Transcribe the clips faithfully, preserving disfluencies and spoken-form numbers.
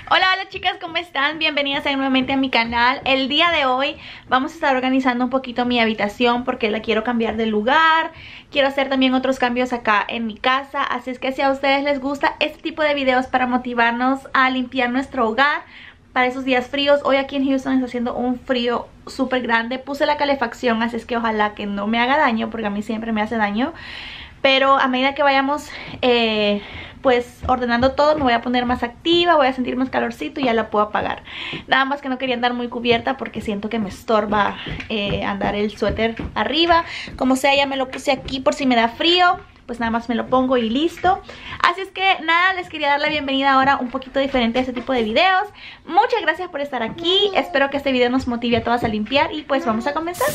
Hola, hola chicas, ¿cómo están? Bienvenidas nuevamente a mi canal. El día de hoy vamos a estar organizando un poquito mi habitación porque la quiero cambiar de lugar. Quiero hacer también otros cambios acá en mi casa. Así es que si a ustedes les gusta este tipo de videos para motivarnos a limpiar nuestro hogar para esos días fríos. Hoy aquí en Houston está haciendo un frío súper grande. Puse la calefacción, así es que ojalá que no me haga daño porque a mí siempre me hace daño. Pero a medida que vayamos eh, pues ordenando todo, me voy a poner más activa, voy a sentir más calorcito y ya la puedo apagar. Nada más que no quería andar muy cubierta porque siento que me estorba eh, andar el suéter arriba. Como sea, ya me lo puse aquí por si me da frío. Pues nada más me lo pongo y listo. Así es que nada, les quería dar la bienvenida ahora un poquito diferente a este tipo de videos. Muchas gracias por estar aquí. Espero que este video nos motive a todas a limpiar y pues vamos a comenzar.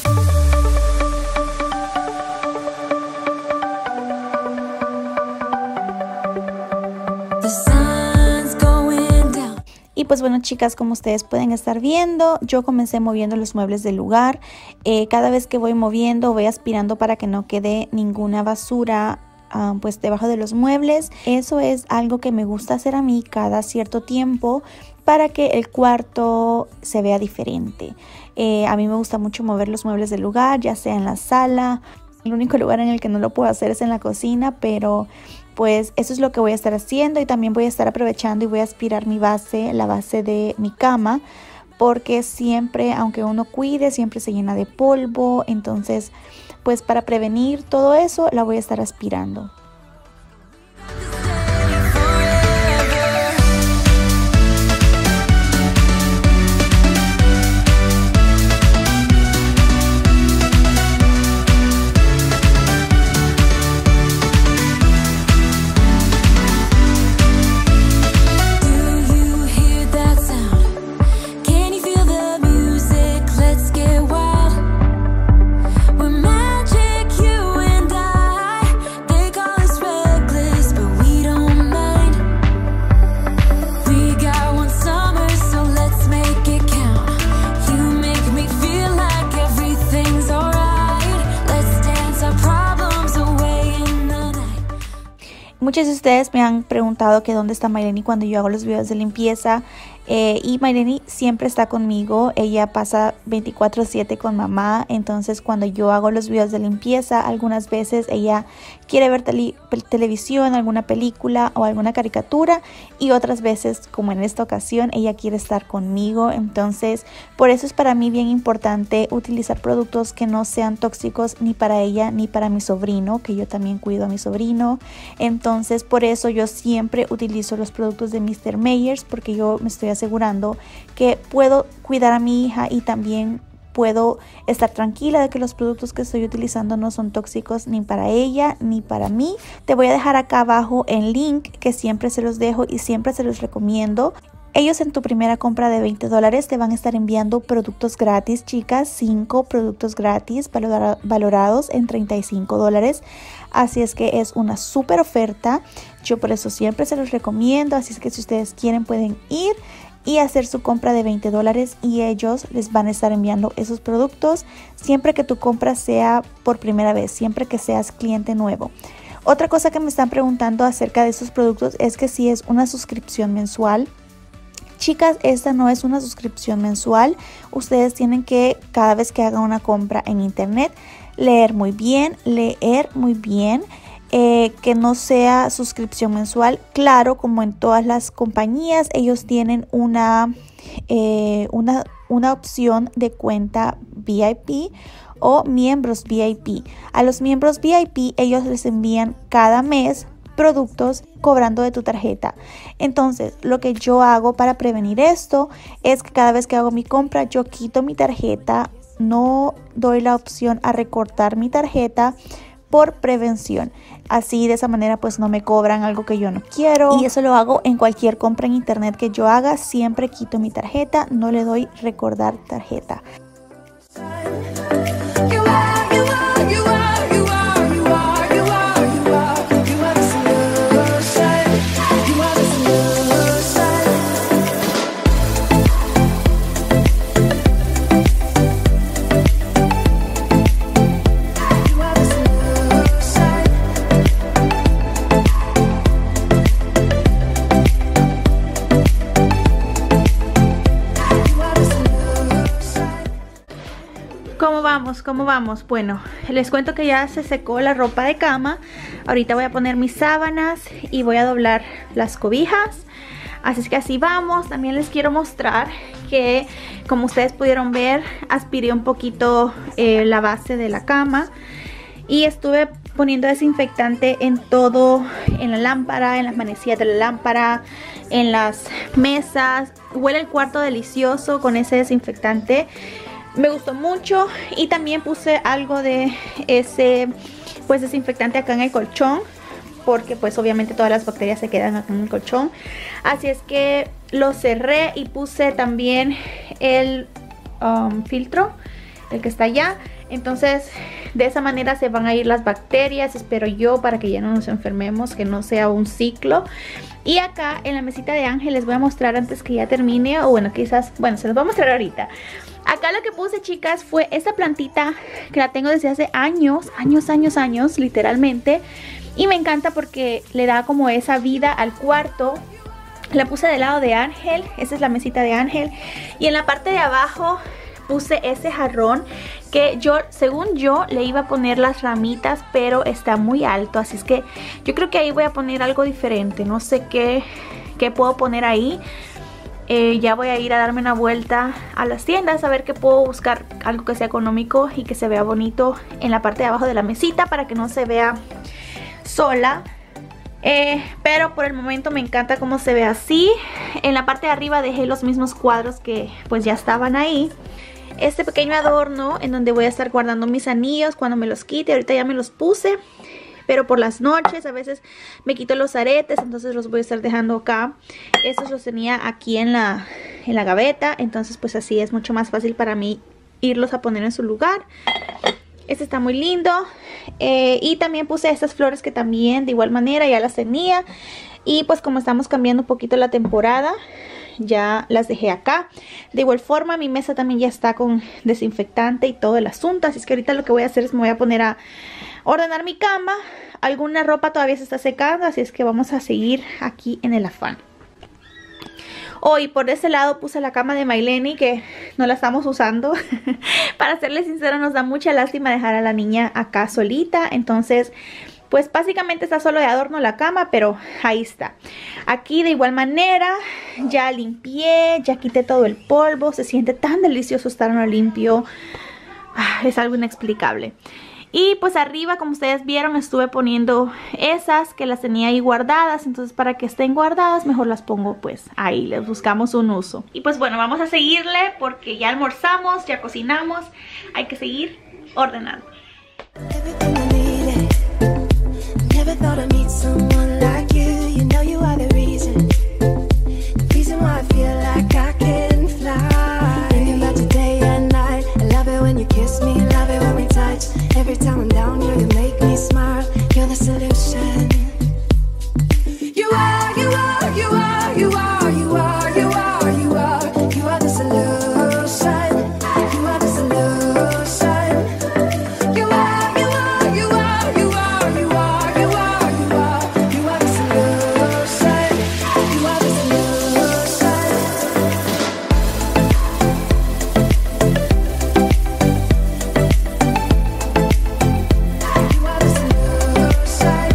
Y pues bueno chicas, como ustedes pueden estar viendo, yo comencé moviendo los muebles del lugar. Eh, cada vez que voy moviendo voy aspirando para que no quede ninguna basura um, pues debajo de los muebles. Eso es algo que me gusta hacer a mí cada cierto tiempo para que el cuarto se vea diferente. Eh, a mí me gusta mucho mover los muebles del lugar, ya sea en la sala. El único lugar en el que no lo puedo hacer es en la cocina, pero pues eso es lo que voy a estar haciendo. Y también voy a estar aprovechando y voy a aspirar mi base, la base de mi cama, porque siempre, aunque uno cuide, siempre se llena de polvo. Entonces, pues para prevenir todo eso, la voy a estar aspirando. Muchos de ustedes me han preguntado que dónde está Mayleni cuando yo hago los videos de limpieza. Eh, y Mayleni siempre está conmigo. Ella pasa veinticuatro siete con mamá. Entonces cuando yo hago los videos de limpieza, algunas veces ella quiere ver tele televisión, alguna película o alguna caricatura. Y otras veces, como en esta ocasión, ella quiere estar conmigo. Entonces por eso es para mí bien importante utilizar productos que no sean tóxicos ni para ella ni para mi sobrino, que yo también cuido a mi sobrino. Entonces por eso yo siempre utilizo los productos de míster Meyers, porque yo me estoy asegurando que puedo cuidar a mi hija y también puedo estar tranquila de que los productos que estoy utilizando no son tóxicos ni para ella ni para mí. Te voy a dejar acá abajo el link que siempre se los dejo y siempre se los recomiendo. Ellos en tu primera compra de veinte dólares te van a estar enviando productos gratis, chicas. cinco productos gratis valorados en treinta y cinco dólares. Así es que es una súper oferta. Yo por eso siempre se los recomiendo. Así es que si ustedes quieren pueden ir y hacer su compra de veinte dólares y ellos les van a estar enviando esos productos siempre que tu compra sea por primera vez, siempre que seas cliente nuevo. Otra cosa que me están preguntando acerca de esos productos es que si es una suscripción mensual. Chicas, esta no es una suscripción mensual. Ustedes tienen que, cada vez que hagan una compra en internet, leer muy bien, leer muy bien, eh, que no sea suscripción mensual. Claro, como en todas las compañías, ellos tienen una, eh, una, una opción de cuenta V I P o miembros V I P. A los miembros V I P, ellos les envían cada mes productos cobrando de tu tarjeta. Entonces lo que yo hago para prevenir esto es que cada vez que hago mi compra yo quito mi tarjeta, no doy la opción a recortar mi tarjeta por prevención. Así de esa manera pues no me cobran algo que yo no quiero, y eso lo hago en cualquier compra en internet que yo haga. Siempre quito mi tarjeta, no le doy recordar tarjeta. ¿Cómo vamos? ¿Cómo vamos? Bueno, les cuento que ya se secó la ropa de cama. Ahorita voy a poner mis sábanas y voy a doblar las cobijas. Así es que así vamos. También les quiero mostrar que, como ustedes pudieron ver, aspiré un poquito eh, la base de la cama. Y estuve poniendo desinfectante en todo, en la lámpara, en las manecillas de la lámpara, en las mesas. Huele el cuarto delicioso con ese desinfectante. Me gustó mucho. Y también puse algo de ese pues desinfectante acá en el colchón, porque pues obviamente todas las bacterias se quedan acá en el colchón. Así es que lo cerré y puse también el um, filtro, el que está allá. Entonces de esa manera se van a ir las bacterias, espero yo, para que ya no nos enfermemos, que no sea un ciclo. Y acá en la mesita de Ángel les voy a mostrar antes que ya termine, o bueno, quizás, bueno, se los voy a mostrar ahorita. Acá lo que puse, chicas, fue esta plantita que la tengo desde hace años, años, años, años, literalmente. Y me encanta porque le da como esa vida al cuarto. La puse del lado de Ángel, esa es la mesita de Ángel. Y en la parte de abajo puse ese jarrón que yo, según yo, le iba a poner las ramitas, pero está muy alto. Así es que yo creo que ahí voy a poner algo diferente. No sé qué, qué puedo poner ahí. Eh, ya voy a ir a darme una vuelta a las tiendas a ver qué puedo buscar, algo que sea económico y que se vea bonito en la parte de abajo de la mesita para que no se vea sola. Eh, pero por el momento me encanta cómo se ve así. En la parte de arriba dejé los mismos cuadros que pues ya estaban ahí. Este pequeño adorno en donde voy a estar guardando mis anillos cuando me los quite. Ahorita ya me los puse, pero por las noches a veces me quito los aretes, entonces los voy a estar dejando acá. Estos los tenía aquí en la, en la gaveta, entonces pues así es mucho más fácil para mí irlos a poner en su lugar. Este está muy lindo. Eh, y también puse estas flores que también de igual manera ya las tenía. Y pues como estamos cambiando un poquito la temporada, ya las dejé acá. De igual forma mi mesa también ya está con desinfectante y todo el asunto. Así es que ahorita lo que voy a hacer es me voy a poner a ordenar mi cama. Alguna ropa todavía se está secando, así es que vamos a seguir aquí en el afán. Hoy por ese lado puse la cama de Mayleni, que no la estamos usando. Para serles sincera, nos da mucha lástima dejar a la niña acá solita. Entonces pues básicamente está solo de adorno la cama, pero ahí está. Aquí de igual manera ya limpié, ya quité todo el polvo. Se siente tan delicioso estar en lo limpio. Ah, es algo inexplicable. Y pues arriba, como ustedes vieron, estuve poniendo esas que las tenía ahí guardadas. Entonces para que estén guardadas mejor las pongo pues ahí, les buscamos un uso. Y pues bueno, vamos a seguirle porque ya almorzamos, ya cocinamos. Hay que seguir ordenando. Never thought I'd meet someone like you. You know you are the reason, the reason why I feel like I can fly. Thinking about you day and night. I love it when you kiss me, love it when we touch. Every time I'm down here, you make me smile. You're the solution. You are, you are, you are, you are, you are, you are, you are, you are the solution. You are the solution. You are, you are, you are, you are, you are, you are, you are, you are the solution. You are the solution. You are the solution.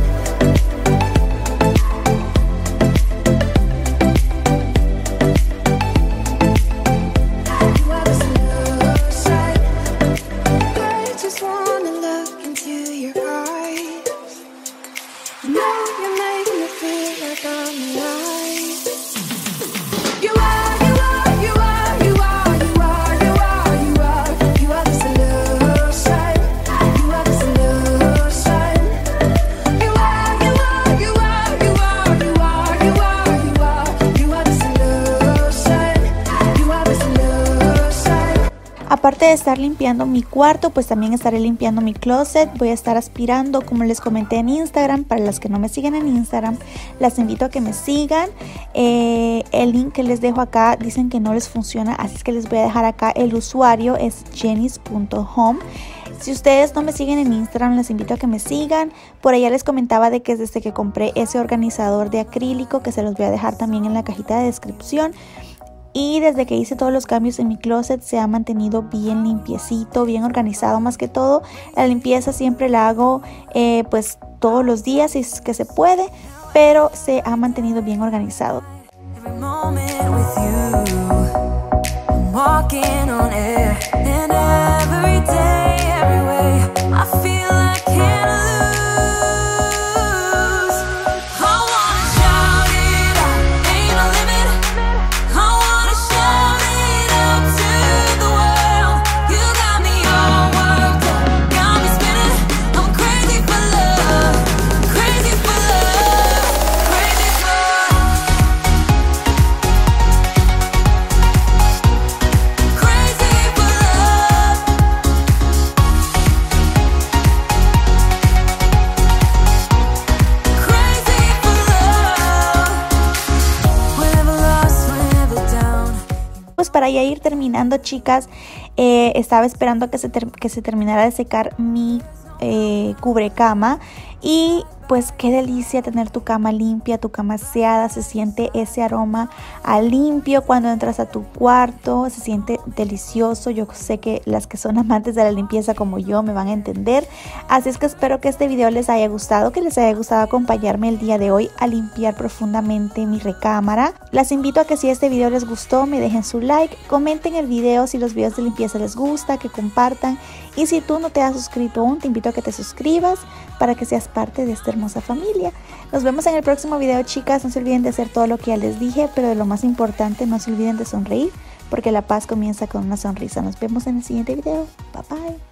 You are the solution. I just wanna look into your eyes. You know you make me feel like I'm alive. You are, you are, you are, you are, you are, you are, you are, you are the solution. You are the solution. You are, you are, you are, you are, you are, you are, you are, you are the solution. You are the solution. Aparte de estar limpiando mi cuarto, pues también estaré limpiando mi closet. Voy a estar aspirando, como les comenté en Instagram. Para las que no me siguen en Instagram, las invito a que me sigan. Eh, el link que les dejo acá dicen que no les funciona, así es que les voy a dejar acá el usuario, es jennis punto home. Si ustedes no me siguen en Instagram, les invito a que me sigan. Por allá les comentaba de que es desde que compré ese organizador de acrílico, que se los voy a dejar también en la cajita de descripción. Y desde que hice todos los cambios en mi closet se ha mantenido bien limpiecito, bien organizado más que todo. La limpieza siempre la hago eh, pues todos los días si es que se puede, pero se ha mantenido bien organizado. Every moment with you, I'm walking on air, and every day, every way, I feel I can't lose. I wanna shout it out, ain't no limit. I wanna shout it out to the world. You got me all worked up, got me spinning. I'm crazy for love, crazy for love, crazy for Pues para ya ir terminando, chicas, eh, estaba esperando que se, ter que se terminara de secar mi eh, cubrecama. Y pues qué delicia tener tu cama limpia, tu cama aseada. Se siente ese aroma a limpio cuando entras a tu cuarto, se siente delicioso. Yo sé que las que son amantes de la limpieza como yo me van a entender. Así es que espero que este video les haya gustado, que les haya gustado acompañarme el día de hoy a limpiar profundamente mi recámara. Las invito a que si este video les gustó me dejen su like, comenten el video si los videos de limpieza les gusta, que compartan. Y si tú no te has suscrito aún, te invito a que te suscribas para que seas parte de esta hermosa familia. Nos vemos en el próximo video, chicas. No se olviden de hacer todo lo que ya les dije, pero de lo más importante, no se olviden de sonreír, porque la paz comienza con una sonrisa. Nos vemos en el siguiente video. Bye bye.